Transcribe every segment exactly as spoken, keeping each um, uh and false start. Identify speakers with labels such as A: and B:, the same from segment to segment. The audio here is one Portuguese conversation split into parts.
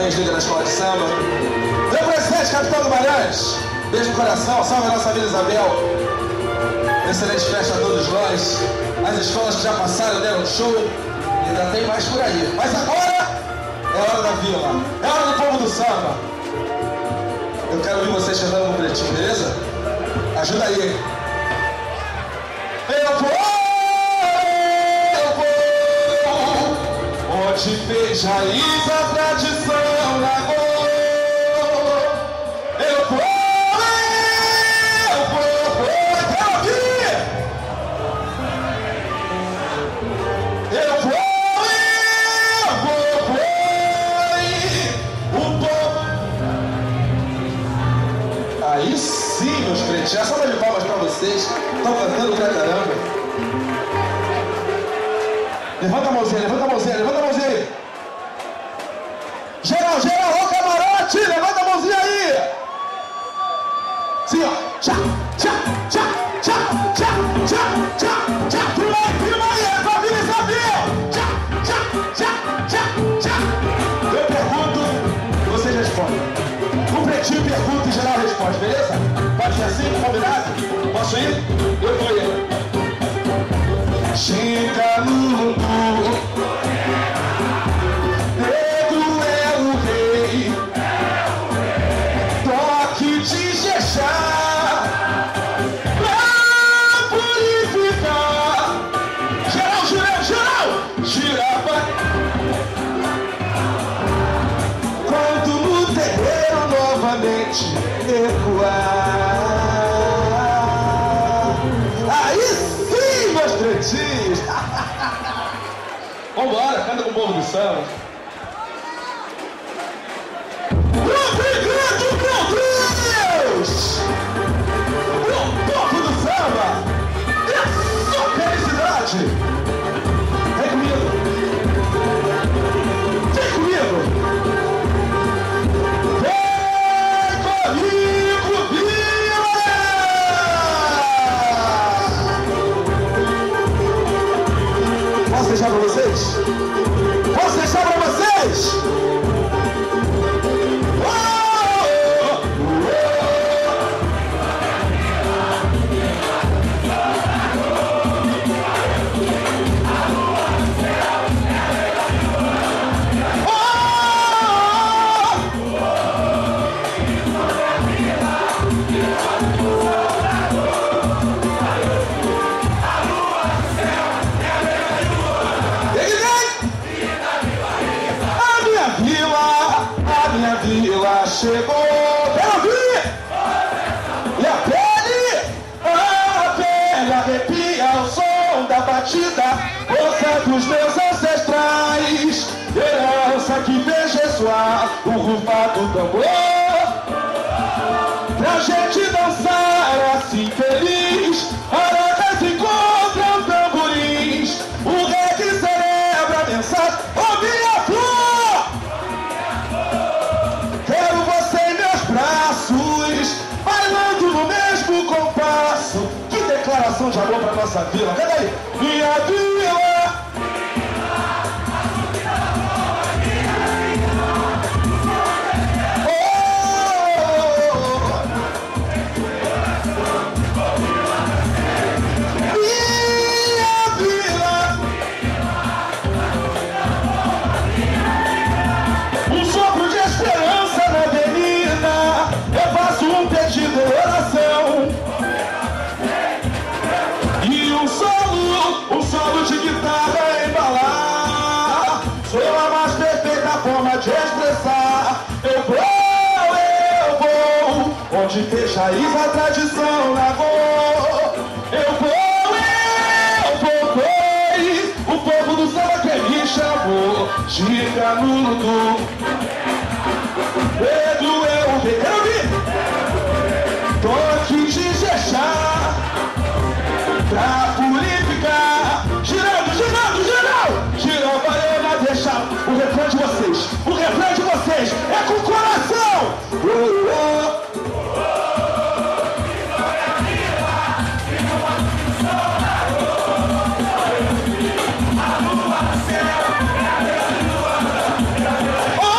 A: Parabéns, líder da escola de samba. Meu presidente, capitão do Malhães, beijo no coração, salve a nossa Vila Isabel. Excelente festa a todos nós. As escolas que já passaram deram show, ainda tem mais por aí. Mas agora é hora da Vila, é hora do povo do samba. Eu quero ouvir vocês cantando no pretinho, beleza? Ajuda aí. Eu vou, eu vou, onde fez raiz a tradição Lagoa. Eu vou, eu vou, eu quero ouvir. Eu vou, eu vou, foi o povo. Aí sim, meus crentes, já salva de palmas pra vocês. Estão cantando pra caramba. Levanta a mãozinha, levanta a mãozinha, levanta a mãozinha aí. Geral, geral, ô camarote, levanta a mãozinha aí. Sim, ó. Tchá, tchá, tchá, tchá, tchá, tchá, tchá, tchá. Filma aí, filma aí, é pra Vila Isabel. Tchá, tchá, tchá, tchá, tchá. Eu pergunto, vocês respondem. O pretinho pergunta e geral responde, beleza? Pode ser assim, combinado? Posso ir? Eu vou ir. Chega no mundo, negro é o rei, toque de Jexá, pra purificar. Geral, geral, geral, girava. Quando no terreiro novamente ecoar. Vambora, canta com o povo do samba. Obrigado, meu Deus! O povo do samba é só felicidade. Vem comigo. Vem comigo. Vem comigo, Vila! Posso deixar pra vocês? Posso deixar pra vocês? Oh, oh, Vila chegou, quero ouvir! E a pele, a pele arrepia ao som da batida, força dos meus ancestrais, herança que fez ressoar o rufar do tambor, pra gente dançar assim feliz, aracas encontram tamborins, o reggae celebra a mensagem, ouve a flor! Bailando no mesmo compasso. Que declaração de amor pra nossa vila. Cadê aí? Minha vila. De expressar, eu vou, eu vou, onde fez raiz a tradição Lagoa. Eu vou, eu vou, pois o povo do samba que me chamou. Chica no Ludu, Pedro é o rei. Quero ouvir! Toque de Jexá, pra purificar. Girando, girando, girando, girando, valeu na deixar. O refrão de vocês, o refrão de vocês é com o coração. Oh, oh. Oh,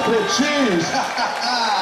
A: pretinhos.